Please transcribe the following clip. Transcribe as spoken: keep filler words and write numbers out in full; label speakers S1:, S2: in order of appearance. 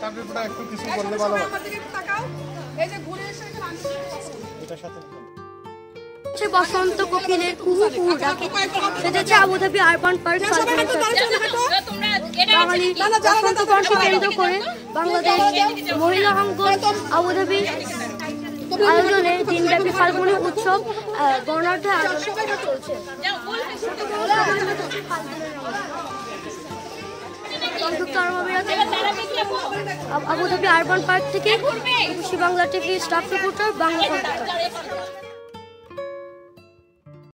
S1: তার ব্যাপারে একটু কিছু বললে ভালো হয়।
S2: বসন্ত কোকিলের কুহু কুহু ডাকে সেজেছে আবুধাবি আরবান পার্ক বাঙালি বসন্ত বর্ষকে কেন্দ্র করে বাংলাদেশ মহিলা অঙ্গন আবুধাবি আয়োজনে দিনব্যাপী ফাল্গুনী উৎসব বর্ণাঢ্য আয়োজন চলছে। সংযুক্ত আরব আমিরাতে আবুধাবি আরবান পার্ক থেকে Bangla TV staff reporter Bangla Kolkata.